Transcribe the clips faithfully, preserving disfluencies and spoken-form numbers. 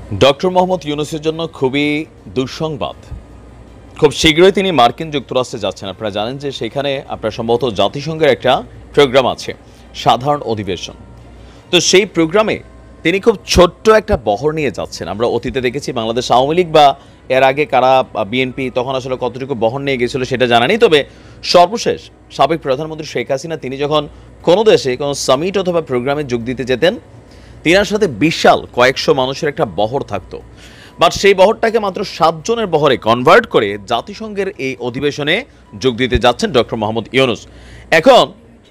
Doctor Mohammad ইউনূসের জন্য খুবই দুঃসংবাদ। খুব শীঘ্রই তিনি মার্কিন যুক্তরাষ্ট্রে যাচ্ছেন। আপনারা জানেন যে সেখানে আপনার সম্ভবত জাতিসংঘের একটা প্রোগ্রাম আছে, সাধারণ অধিবেশন। তো সেই প্রোগ্রামে তিনি খুব ছোট্ট একটা বহর নিয়ে যাচ্ছেন। আমরা অতীতে দেখেছি বাংলাদেশ আওয়ামী লীগ বা এর আগে কারা বিএনপি তখন আসলে কতটুকু বহর নিয়ে গেছিল সেটা জানা নেই। তবে সর্বশেষ সাবেক প্রধানমন্ত্রী শেখ হাসিনা তিনি যখন কোনো দেশে কোনো সামিট অথবা প্রোগ্রামে যোগ দিতে যেতেন, তিনার সাথে বিশাল কয়েকশো মানুষের একটা বহর থাকতো। বাট সেই বহরটাকে মাত্র সাতজনের বহরে কনভার্ট করে জাতিসংঘের এই অধিবেশনে যোগ দিতে যাচ্ছেন ডক্টর মোহাম্মদ ইউনূস। এখন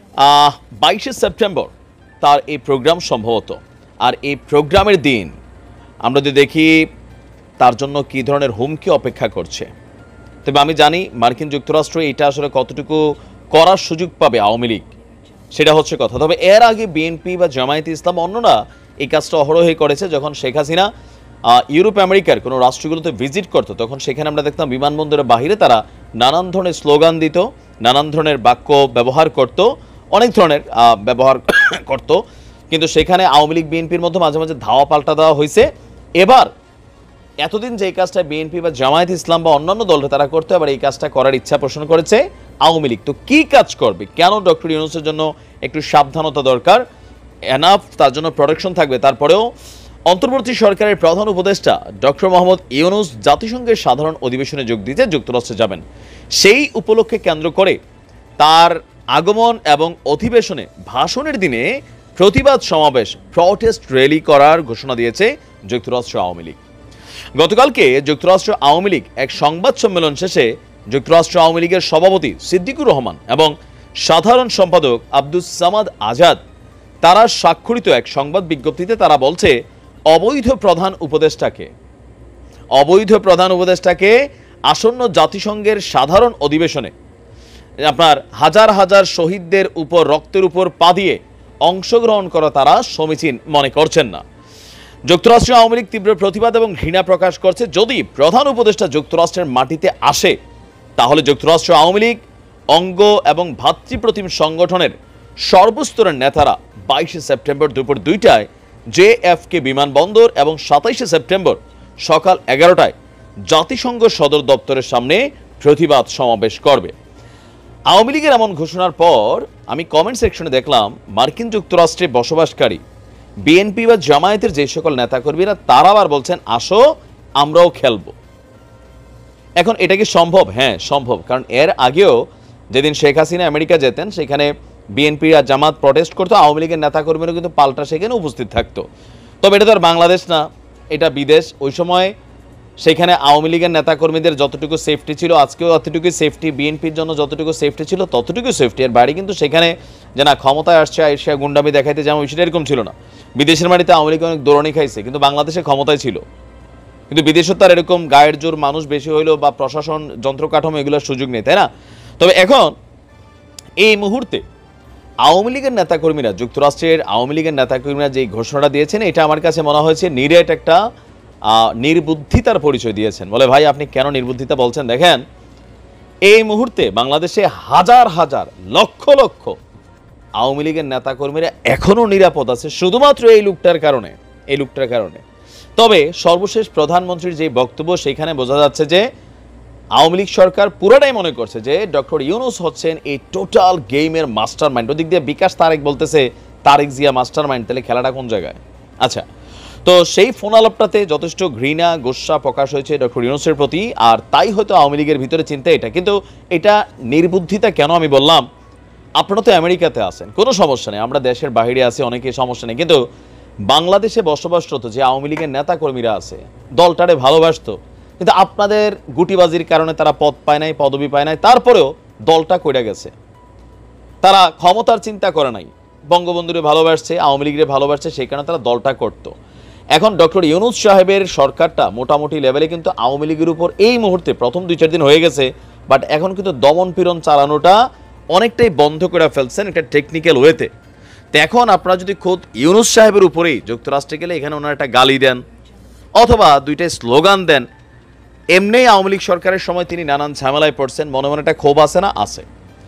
বাইশে সেপ্টেম্বর তার এই প্রোগ্রাম সম্ভবত। আর এই প্রোগ্রামের দিন আমরা যদি দেখি তার জন্য কী ধরনের হুমকি অপেক্ষা করছে। তবে আমি জানি মার্কিন যুক্তরাষ্ট্র এটা আসলে কতটুকু করার সুযোগ পাবে আওয়ামী লীগ, সেটা হচ্ছে কথা। তবে এর আগে বিএনপি বা জামায়াতে ইসলাম অন্যরা এই কাজটা অহরহই করেছে। যখন শেখ হাসিনা ইউরোপ আমেরিকার কোনো রাষ্ট্রগুলোতে ভিজিট করতো, তখন সেখানে আমরা দেখতাম বিমানবন্দরের বাহিরে তারা নানান ধরনের স্লোগান দিত, নানান ধরনের বাক্য ব্যবহার করত, অনেক ধরনের ব্যবহার করত। কিন্তু সেখানে আওয়ামী লীগ বিএনপির মধ্যে মাঝে মাঝে ধাওয়া পাল্টা দেওয়া হয়েছে। এবার এতদিন যে কাজটা বিএনপি বা জামায়াত ইসলাম বা অন্যান্য দলরা তারা করতো, এবার এই কাজটা করার ইচ্ছা পোষণ করেছে আওয়ামী লীগ। তো কী কাজ করবে, কেন ডক্টর ইউনূসের জন্য একটু সাবধানতা দরকার, এনাফ তার জন্য প্রোটেকশন থাকবে। তারপরেও অন্তর্বর্তী সরকারের প্রধান উপদেষ্টা ডক্টর মোহাম্মদ ইউনূস জাতিসংঘের সাধারণ অধিবেশনে যোগ দিতে যুক্তরাষ্ট্রে যাবেন। সেই উপলক্ষে কেন্দ্র করে তার আগমন এবং অধিবেশনে ভাষণের দিনে প্রতিবাদ সমাবেশ, প্রটেস্ট র্যালি করার ঘোষণা দিয়েছে যুক্তরাষ্ট্র আওয়ামী লীগ। গতকালকে যুক্তরাষ্ট্র আওয়ামী লীগ এক সংবাদ সম্মেলন শেষে যুক্তরাষ্ট্র আওয়ামী লীগের সভাপতি সিদ্দিকুর রহমান এবং সাধারণ সম্পাদক আব্দুস সামাদ আজাদ তারা স্বাক্ষরিত এক সংবাদ বিজ্ঞপ্তিতে তারা বলছে, অবৈধ প্রধান উপদেষ্টাকে অবৈধ প্রধান উপদেষ্টাকে আসন্ন জাতিসংঘের সাধারণ অধিবেশনে আপনার হাজার হাজার শহীদদের উপর রক্তের উপর পা দিয়ে অংশগ্রহণ করা তারা সমীচীন মনে করছেন না। যুক্তরাষ্ট্র আওয়ামী লীগ তীব্র প্রতিবাদ এবং ঘৃণা প্রকাশ করছে। যদি প্রধান উপদেষ্টা যুক্তরাষ্ট্রের মাটিতে আসে, তাহলে যুক্তরাষ্ট্র আওয়ামী লীগ অঙ্গ এবং ভাতৃপ্রতিম সংগঠনের সর্বস্তরের নেতারা বাইশে সেপ্টেম্বর দুপুর দুইটায় জে এফ কে বিমানবন্দর এবং সাতাইশে সেপ্টেম্বর সকাল এগারোটায় জাতিসংঘ সদর দপ্তরের সামনে প্রতিবাদ সমাবেশ করবে। আওয়ামী লীগের এমন ঘোষণার পর আমি কমেন্ট সেকশনে দেখলাম মার্কিন যুক্তরাষ্ট্রে বসবাসকারী বিএনপি বা জামায়াতের যে সকল নেতাকর্মীরা তারা আবার বলছেন, আসো আমরাও খেলবো। এখন এটা কি সম্ভব? হ্যাঁ সম্ভব, কারণ এর আগেও যেদিন শেখ হাসিনা আমেরিকা যেতেন সেখানে বিএনপি আর জামাত প্রটেস্ট করতো, আওয়ামী লীগের নেতাকর্মীরা কিন্তু পাল্টা সেখানে উপস্থিত থাকতো। তবে এটা তো আর বাংলাদেশ না, এটা বিদেশ। ওই সময় সেখানে আওয়ামী লীগের নেতাকর্মীদের যতটুকু সেফটি ছিল, আজকেও ততটুকুই সেফটি, বিএনপির জন্য যতটুকু সেফটি ছিল ততটুকুই সেফটি। এর বাইরে কিন্তু সেখানে যে না ক্ষমতায় আসছে এশিয়া গুন্ডামি দেখাইতে যেমন সেটা এরকম ছিল না। বিদেশের মাটিতে আওয়ামী লীগ অনেক দৌড়ানি খাইছে, কিন্তু বাংলাদেশে ক্ষমতায় ছিল। কিন্তু বিদেশে তার এরকম গায়ের জোর মানুষ বেশি হইলো বা প্রশাসন যন্ত্রকাঠামো এগুলোর সুযোগ নেই, তাই না? তবে এখন এই মুহূর্তে আওয়ামী লীগের নেতাকর্মীরা, যুক্তরাষ্ট্রের আওয়ামী লীগের নেতাকর্মীরা যে ঘোষণাটা দিয়েছেন, এটা আমার কাছে মনে হয়েছে নিরেট একটা নির্বুদ্ধিতার পরিচয় দিয়েছেন। বলে ভাই আপনি কেন নির্বুদ্ধিতা বলছেন? দেখেন এই মুহূর্তে বাংলাদেশে হাজার হাজার লক্ষ লক্ষ আওয়ামী লীগের নেতাকর্মীরা এখনও নিরাপদ আছে শুধুমাত্র এই লোকটার কারণে এই লোকটার কারণে তবে সর্বশেষ প্রধানমন্ত্রীর যে বক্তব্য, সেখানে বোঝা যাচ্ছে যে আওয়ামী লীগ সরকার পুরোটাই মনে করছে যে ডক্টর ইউনূস হচ্ছেন এই টোটাল গেমের মাস্টার মাইন্ড। ওদিক দিয়ে বিকাশ তারেক বলতেছে তারেক জিয়া মাস্টার মাইন্ড, তাহলে খেলাটা কোন জায়গায়? আচ্ছা, তো সেই ফোন আলাপটাতে যথেষ্ট ঘৃণা গোস্বা প্রকাশ হয়েছে ডক্টর ইউনূসের প্রতি, আর তাই হয়তো আওয়ামী লীগের ভিতরে চিন্তা এটা। কিন্তু এটা নির্বুদ্ধিতা কেন আমি বললাম? আপনারা তো আমেরিকাতে আছেন, কোনো সমস্যা নেই, আমরা দেশের বাইরে আছি, অনেকে সমস্যা নেই। কিন্তু বাংলাদেশে বসবাসরত যে আওয়ামী লীগের নেতাকর্মীরা আছে, দলটারে ভালোবাসতো, কিন্তু আপনাদের গুটিবাজির কারণে তারা পদ পায় নাই, পদবি পায় নাই, তারপরেও দলটা কইরা গেছে। তারা ক্ষমতার চিন্তা করে নাই, বঙ্গবন্ধুরে ভালোবাসছে, আওয়ামী লীগের ভালোবাসছে, সেই কারণে তারা দলটা করত। এখন ডক্টর ইউনূস সাহেবের সরকারটা মোটামুটি লেভেলে কিন্তু আওয়ামী লীগের উপর এই মুহূর্তে প্রথম দুই চার দিন হয়ে গেছে, বাট এখন কিন্তু দমন পীড়ন চালানোটা অনেকটাই বন্ধ করে ফেলছেন একটা টেকনিক্যাল ওয়েতে। তো এখন আপনারা যদি খোদ ইউনূস সাহেবের উপরেই যুক্তরাষ্ট্রে গেলে এখানে ওনার একটা গালি দেন অথবা দুইটাই স্লোগান দেন, এমনি আওয়ামী লীগ সরকারের সময় তিনি নানান ঝামেলায় পড়ছেন, মনে মনে একটা ক্ষোভ আছে না? আছে।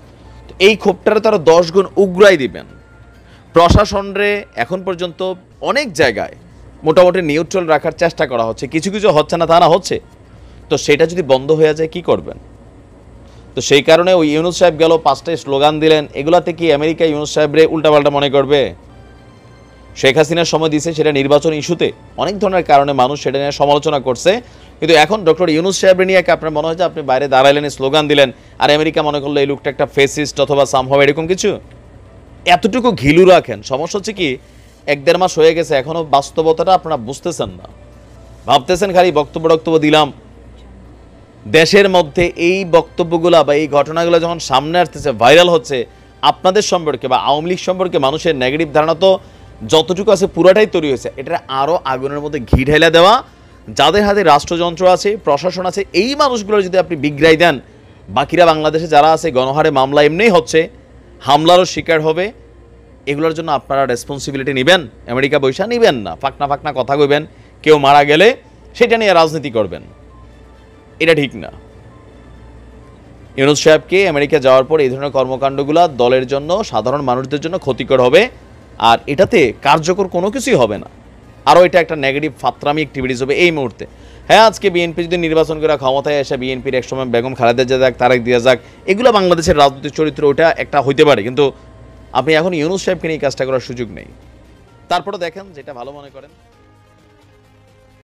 এই ক্ষোভটারে তারা দশ গুণ উগ্রাই দিবেন। প্রশাসনরে এখন পর্যন্ত অনেক জায়গায় মোটামুটি নিউট্রাল রাখার চেষ্টা করা হচ্ছে, কিছু কিছু হচ্ছে না তা না হচ্ছে, তো সেটা যদি বন্ধ হয়ে যায় কি করবেন? তো সেই কারণে ওই ইউনূস সাহেব গেল পাঁচটা স্লোগান দিলেন, এগুলাতে কি আমেরিকা ইউনূস সাহেবরে উল্টাপাল্টা মনে করবে? শেখ হাসিনার সময় দিয়েছে সেটা নির্বাচন ইস্যুতে, অনেক ধরনের কারণে মানুষ সেটা নিয়ে সমালোচনা করছে, কিন্তু এখন ডক্টর ইউনূস সাহেবরে নিয়ে আপনার মনে হয় যে আপনি বাইরে দাঁড়াইলেন, স্লোগান দিলেন, আর আমেরিকা মনে করলো এই লোকটা একটা ফেসিস্ট অথবা সামহাও এরকম কিছু? এতটুকু ঘিলু রাখেন। সমস্যা হচ্ছে কি, এক দেড় মাস হয়ে গেছে, এখনো বাস্তবতাটা আপনারা বুঝতেছেন না, ভাবতেছেন খালি বক্তব্য বক্তব্য দিলাম। দেশের মধ্যে এই বক্তব্যগুলা বা এই ঘটনাগুলো যখন সামনে আসতেছে, ভাইরাল হচ্ছে, আপনাদের সম্পর্কে বা আওয়ামী লীগ সম্পর্কে মানুষের নেগেটিভ ধারণা তো যতটুকু আছে পুরাটাই তৈরি হয়েছে। এটা আরও আগুনের মধ্যে ঘি ঢেলে দেওয়া, যাদের হাতে রাষ্ট্রযন্ত্র আছে, প্রশাসন আছে, এই মানুষগুলোর যদি আপনি বিগ্রাই দেন, বাকিরা বাংলাদেশে যারা আছে গণহারে মামলা এমনিই হচ্ছে, হামলারও শিকার হবে, এগুলোর জন্য আপনারা রেসপন্সিবিলিটি নেবেন? আমেরিকা বৈশা নেবেন না, ফাঁকনা ফাঁকনা কথা কইবেন, কেউ মারা গেলে সেটা নিয়ে রাজনীতি করবেন, এটা ঠিক না। ইউনূস সাহেবকে আমেরিকা যাওয়ার পর এই ধরনের কর্মকাণ্ডগুলো দলের জন্য, সাধারণ মানুষদের জন্য ক্ষতিকর হবে, আর এটাতে কার্যকর কোনো কিছুই হবে না, আরও এটা একটা নেগেটিভ ফাত্রামি অ্যাক্টিভিটিস হবে এই মুহূর্তে। হ্যাঁ, আজকে বিএনপি যদি নির্বাচন করে ক্ষমতায় এসে বিএনপির একসময় বেগম খালেদা জিয়া যাক, তারেক দিয়া যাক, এগুলো বাংলাদেশের রাজনৈতিক চরিত্র, ওটা একটা হইতে পারে, কিন্তু আপনি এখন ইউনূস সাহেবকে নিয়ে কাজটা করার সুযোগ নেই। তারপরে দেখেন যেটা ভালো মনে করেন।